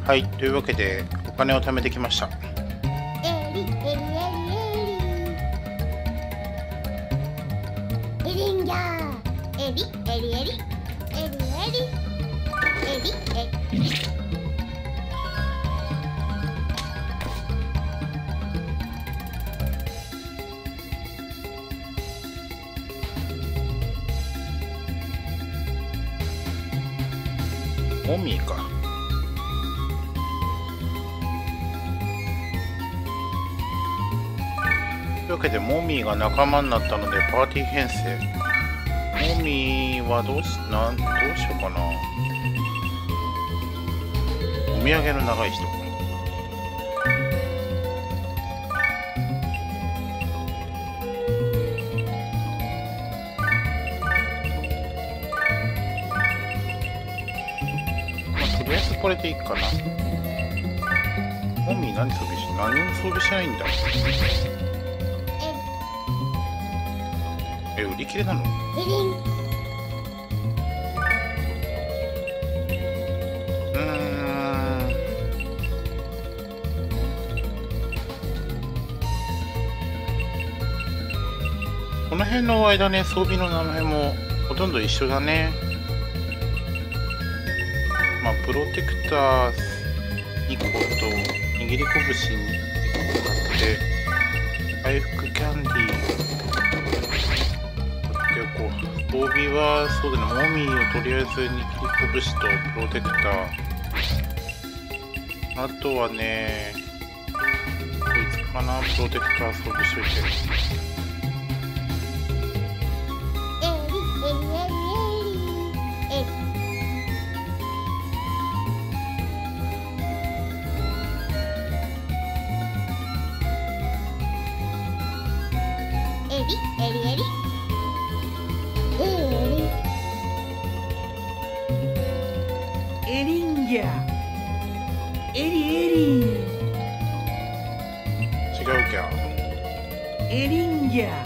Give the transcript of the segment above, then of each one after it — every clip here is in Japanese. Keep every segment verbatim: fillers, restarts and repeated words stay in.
はい、というわけでお金を貯めてきました。 エリエリエリエリエリンギャーエリエリエリエリエリエリエリモミーか。というわけでモミーが仲間になったのでパーティー編成。モミーはどうしなんどうしようかな。お土産の長い人。とりあえずこれでいいかな。モミー何装備し何も装備してないんだ。え、売り切れなの？ エリンうーん。この辺の間ね、装備の名前もほとんど一緒だね。まあ、プロテクターにこと握り拳にこ買って回復キャンディー買っておこう。装備はそうだね、モミーをとりあえず握り拳とプロテクター、あとはねこいつかな。プロテクター装備しといて。 エリンギャエリエリ違うきゃ。 エリンギャ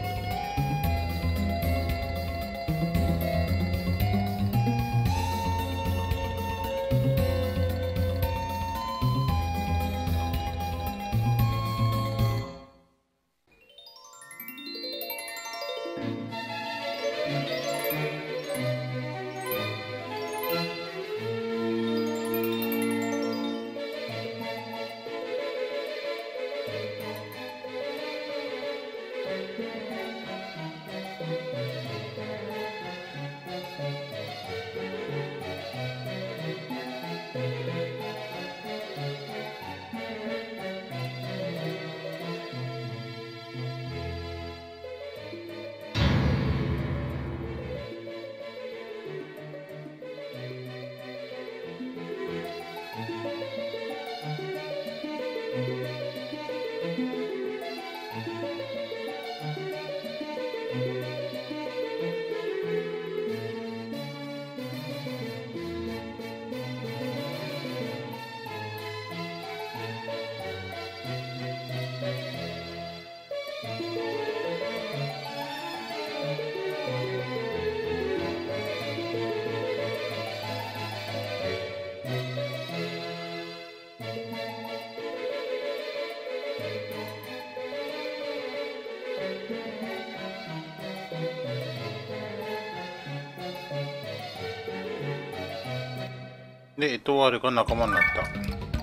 で、エトワールが仲間になった。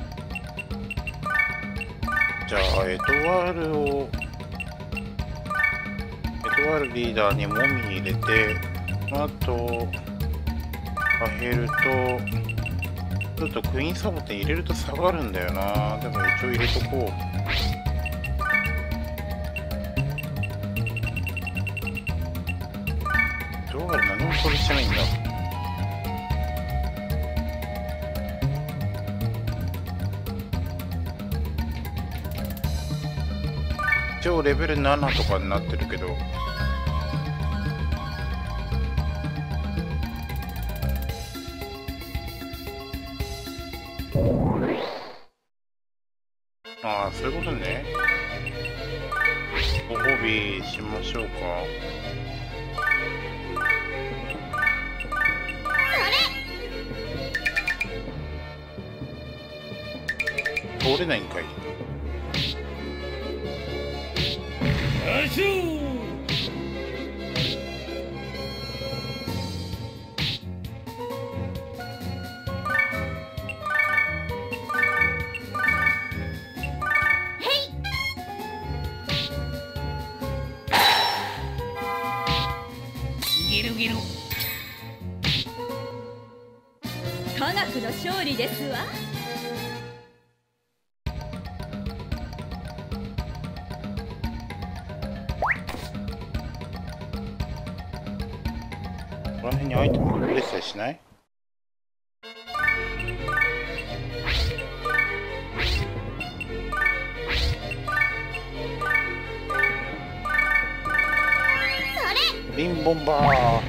じゃあ、エトワールを、エトワールリーダーにモミ入れて、あと、アヘルと、ちょっとクイーンサボテン入れると下がるんだよな。だから一応入れとこう。エトワール何も装備してないんだ。一応レベルななとかになってるけど、ああそういうことね。ご褒美しましょうか。 それ通れないんかい。 アシュー。ギルギル。 科学の勝利ですわ。 この辺にアイテムが出てたりしない？リンボンバー。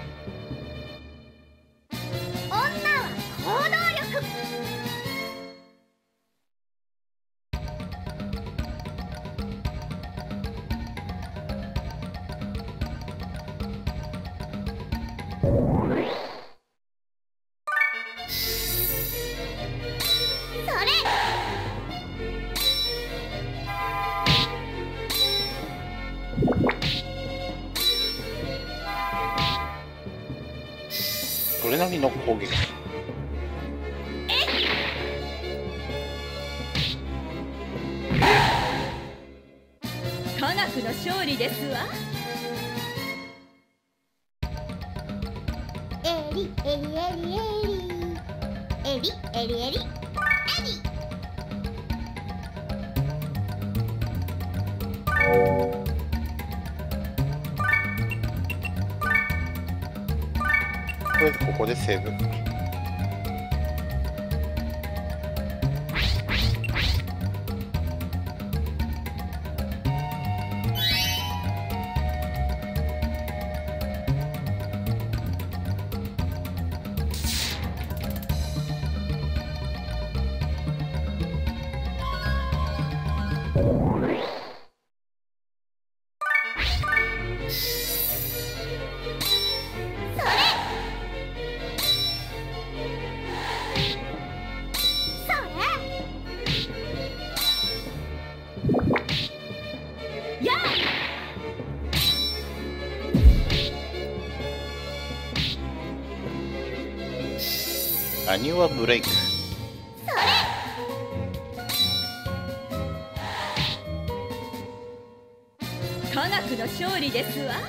女は行動力。それ。 それなりの攻撃。 科学の勝利ですわ。 エリエリエリエリエリエリエリエリ。 とりあえずここでセーブ。アニワブレイク。 科学の勝利ですわ。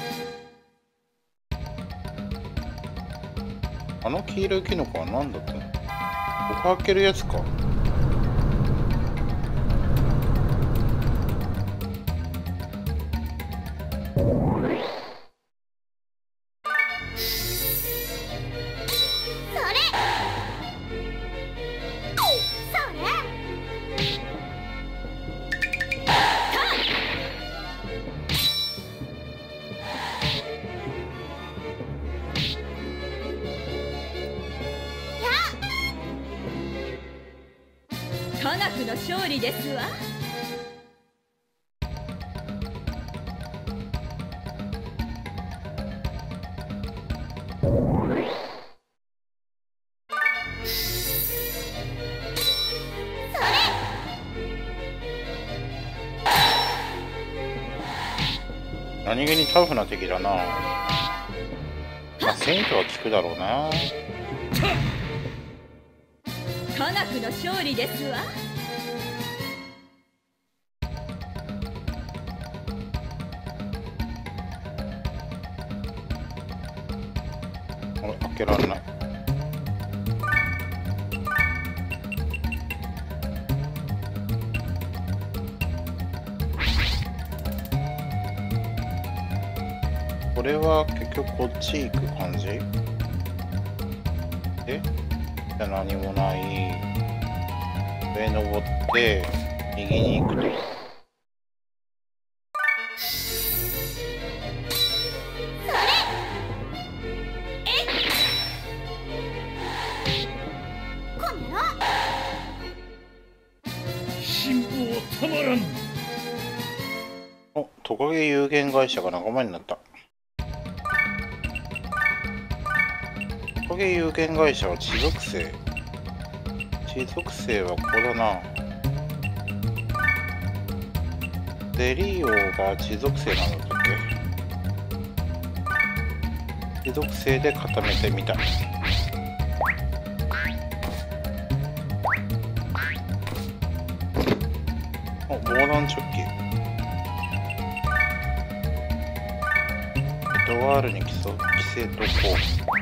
あの黄色いキノコは何だったの？ここ開けるやつか。 科学の勝利ですわ。 何気にタフな敵だな。まあ戦闘は効くだろうな。 科学の勝利ですわ。 これ開けられない。これは結局こっち行く感じで、じゃ何もない。上登って右に行くと。 辛抱たまらん。 お、トカゲ有限会社が仲間になった。トカゲ有限会社は地属性。地属性はここだな。 ゼリー王が持続性なのだっけ。持続性で固めてみた。お、防弾チョッキ。ドワールに寄せ寄せとこう。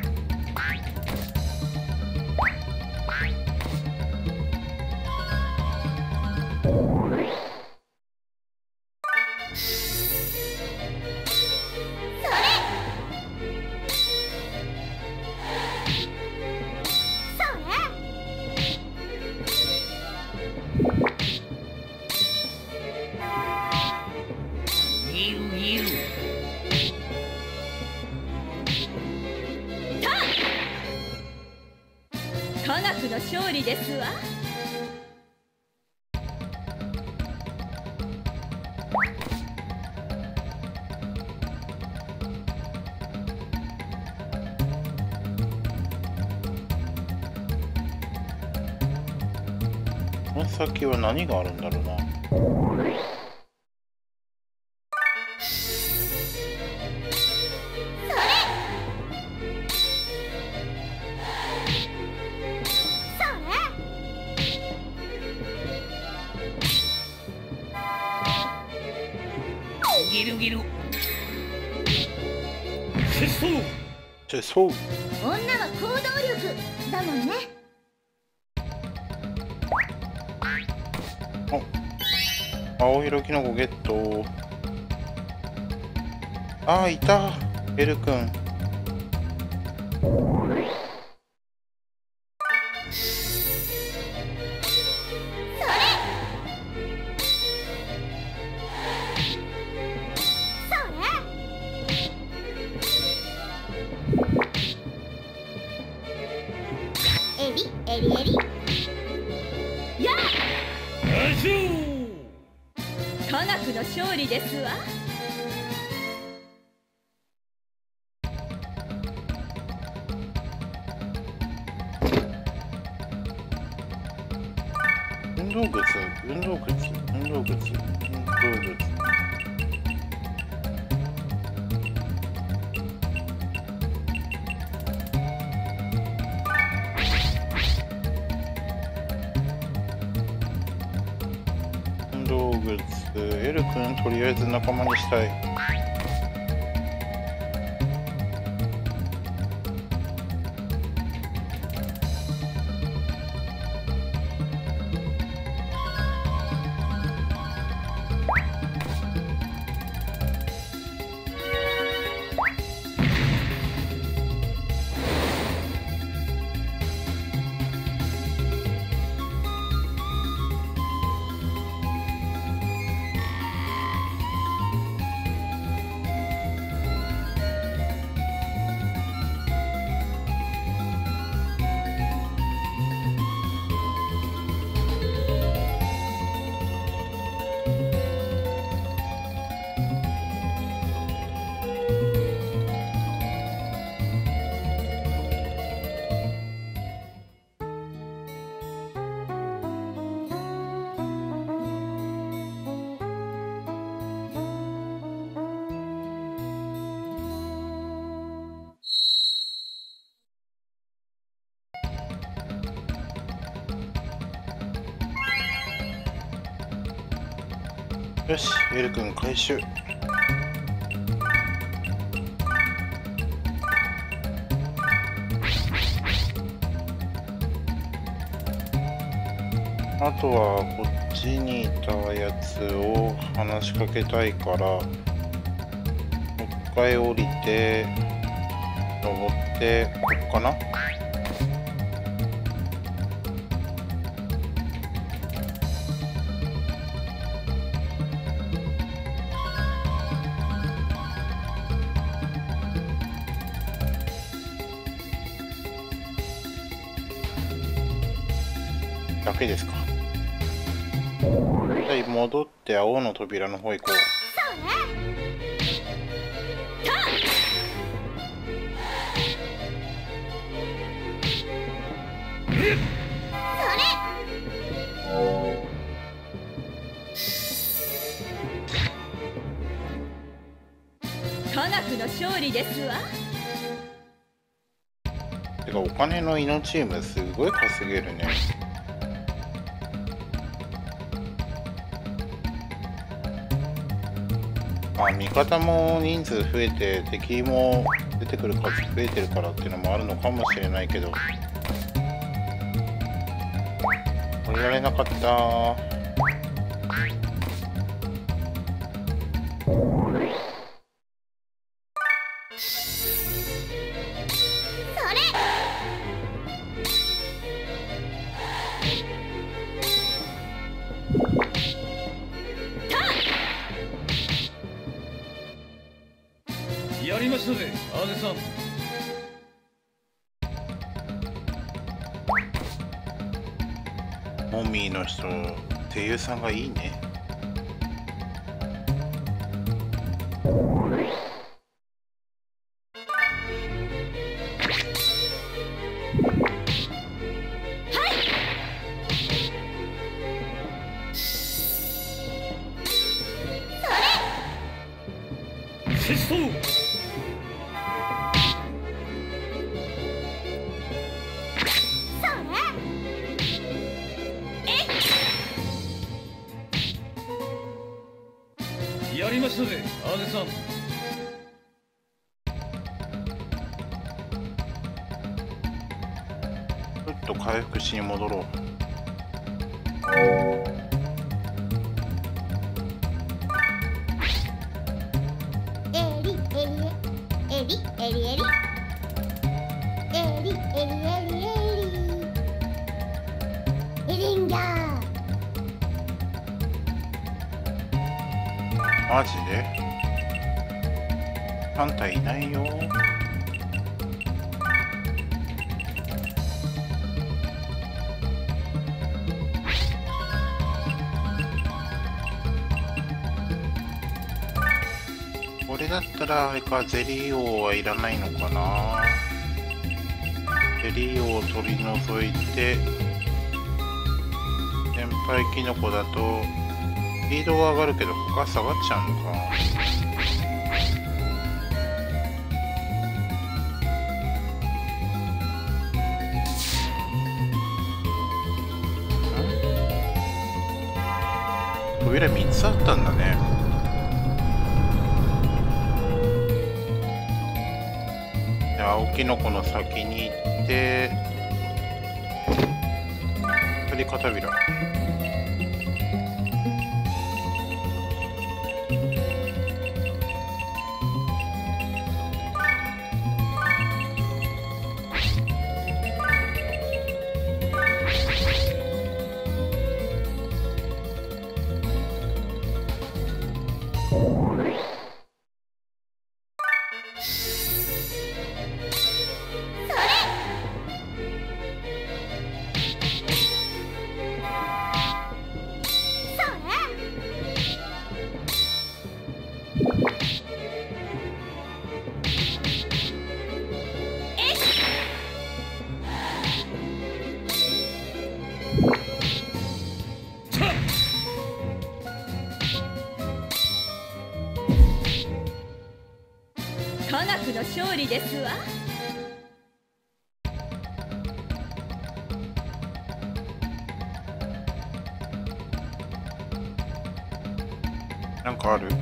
科学の勝利ですわ。 この先は何があるんだろうな。 ギルギル疾走じゃあそう。 女は行動力だもんね。 青色キノコゲット。ああ、いたエル君。 エリエリエリ。 やあ、 ラジオ科学の勝利ですわ。 運動靴、運動靴、運動靴、運動靴。運動靴、エル君とりあえず仲間にしたい。よし、エル君回収。あとはこっちにいたやつを話しかけたいからもう一回降りて登ってこっかな。だけですか。はい、戻って青の扉の方行こう。 科学の勝利ですわ。 てかお金の命チームすごい稼げるね。まあ味方も人数増えて敵も出てくる数増えてるからっていうのもあるのかもしれないけど、降りられなかった。 やりましたぜアーネさん。モミーの人声優さんがいいね。 シストやりましたぜアーネさん。 ちょっと回復しに戻ろう。 エリエリエリエリエリエリエリエリエリエリエリンギャー。 マジであんたいないよ。これだったらあれか、ゼリー王はいらないのかな。ゼリー王を取り除いて、先輩キノコだとスピードが上がるけど他下がっちゃうのか。ん？扉みっつあったんだね。じゃあ青キノコの先に行って光片びら。 科学の勝利ですわ。 なんかある？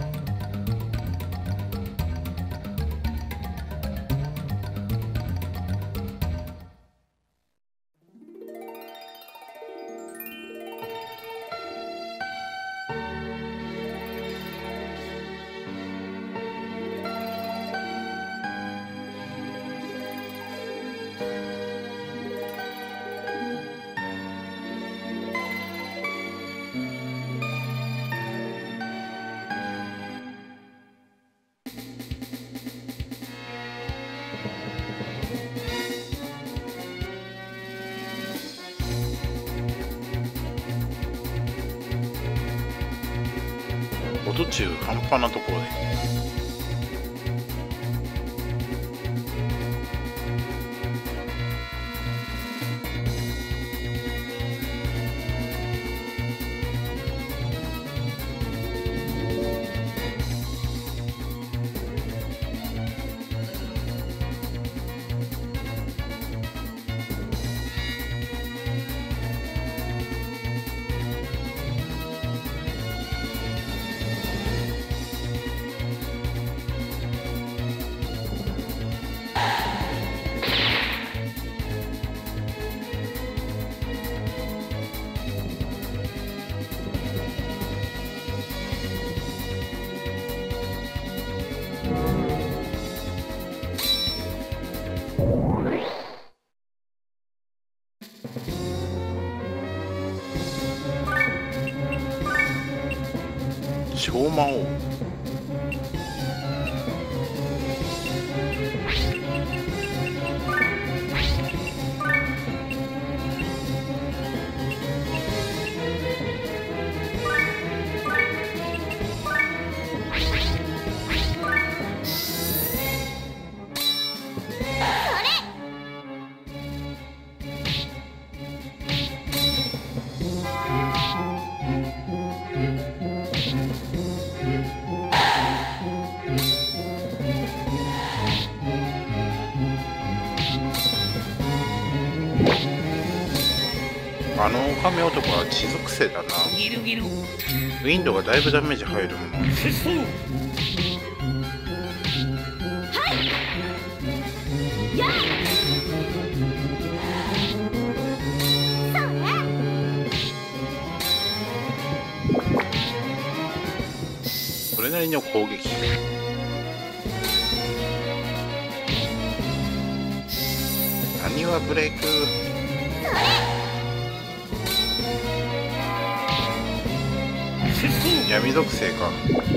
音中半端なところで。 超魔王。あの亀男は地属性だな。 ギルギルウィンドがだいぶダメージ入るもの。 シストやっそれなりの攻撃。何はブレイク。闇属性か。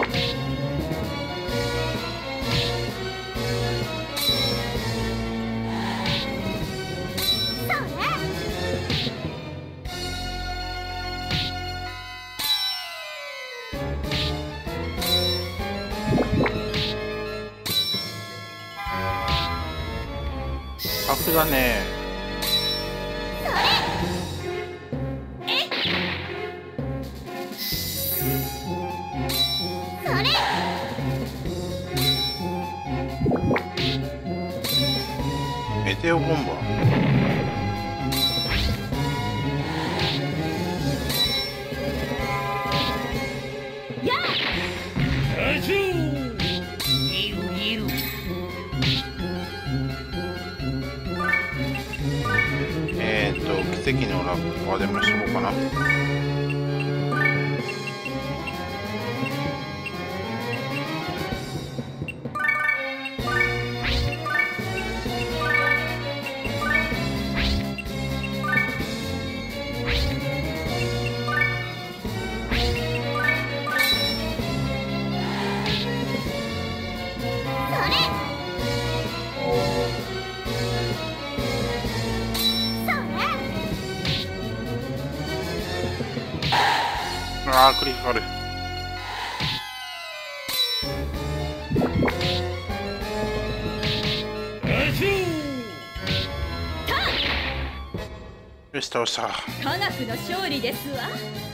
タフだね。メテオボンバー。 アジューギルギルえーっと奇跡のラッパーでもしとこうかな。あークリティカル。よし倒した。 科学の勝利ですわ。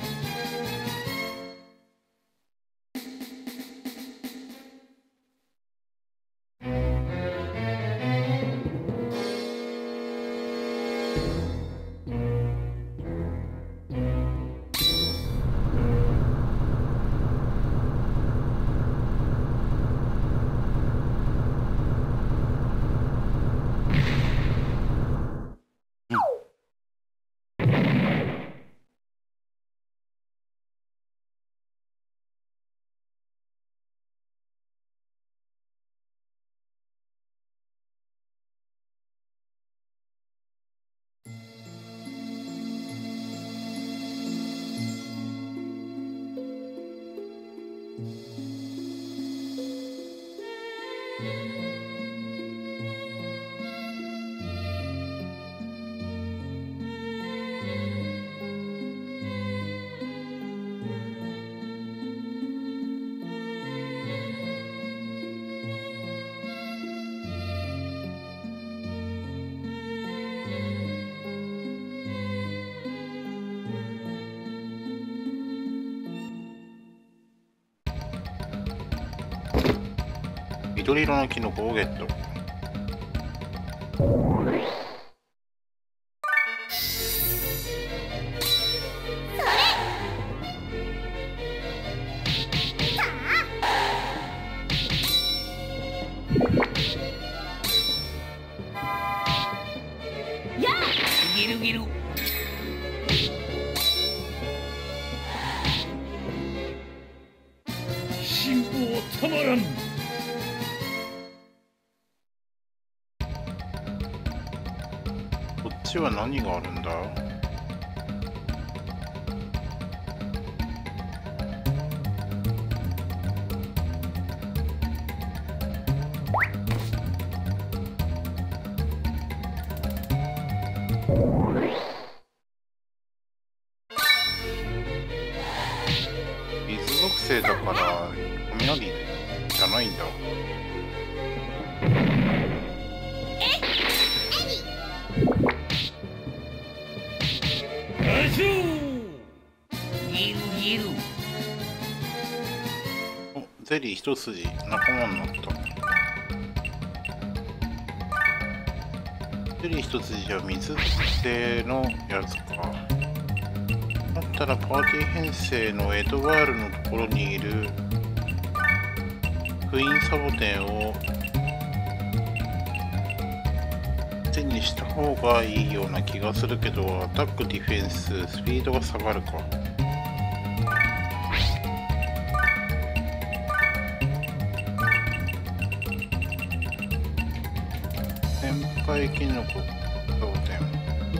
緑色のキノコをゲット。 ギルギル辛抱たまらん。 こっちは何があるんだ。 生だから雷じゃないんだ。お、ゼリー一筋仲間になった。ゼリー一筋は水性のやつか。だったらパーティー編成のエドワールのところにいるクイーンサボテンを手にした方がいいような気がするけど、アタック、ディフェンス、スピードが下がるか。先輩キノコサボテン。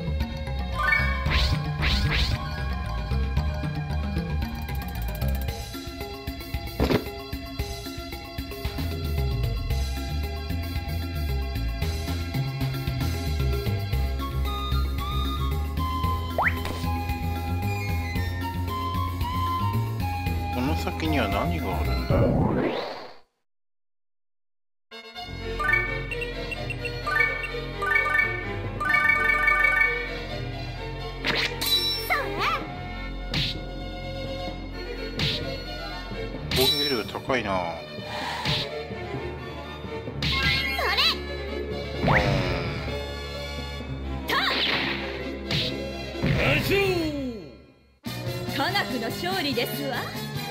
この先には何があるんだ。防御力高いな。 科学の勝利ですわ。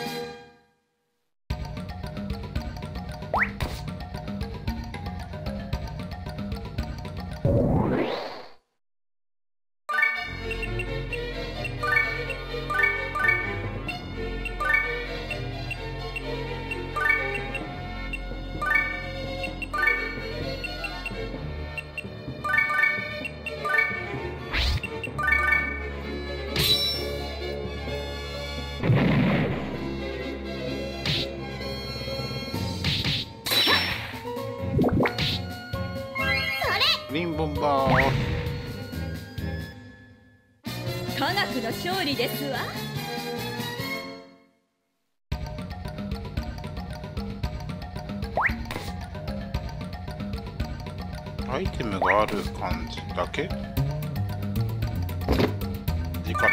グリーンボンバー。科学の勝利ですわ。アイテムがある感じだけいいかな。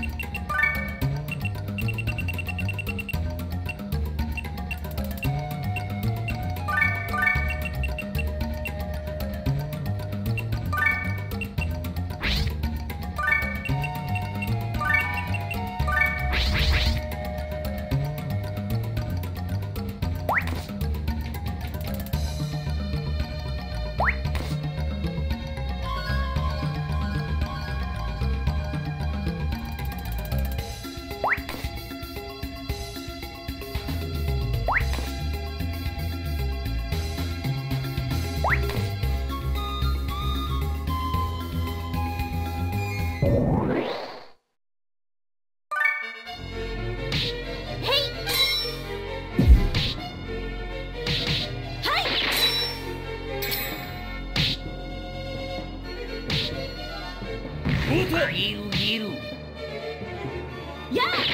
やあ、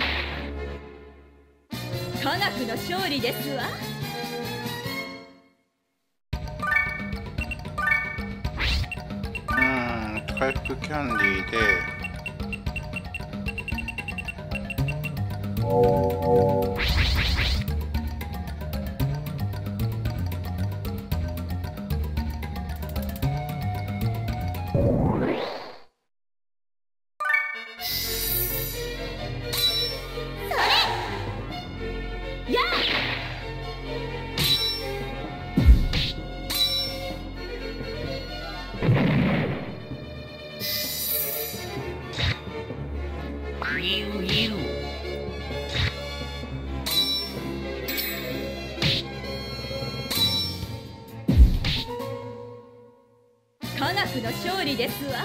科学の勝利ですわ。うーん、回復キャンディーで科学の勝利ですわ。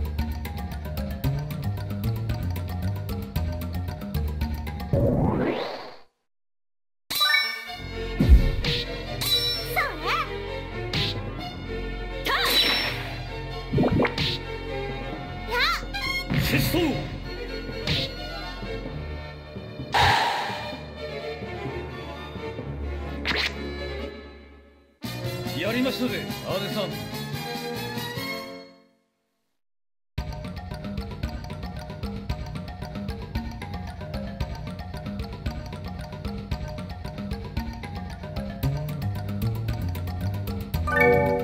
you 決闘。やりましたぜ、アーネさん。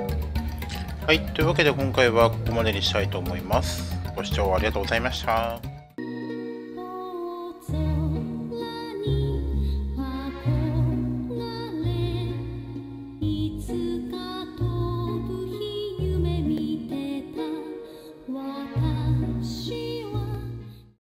はい、というわけで今回はここまでにしたいと思います。ご視聴ありがとうございました。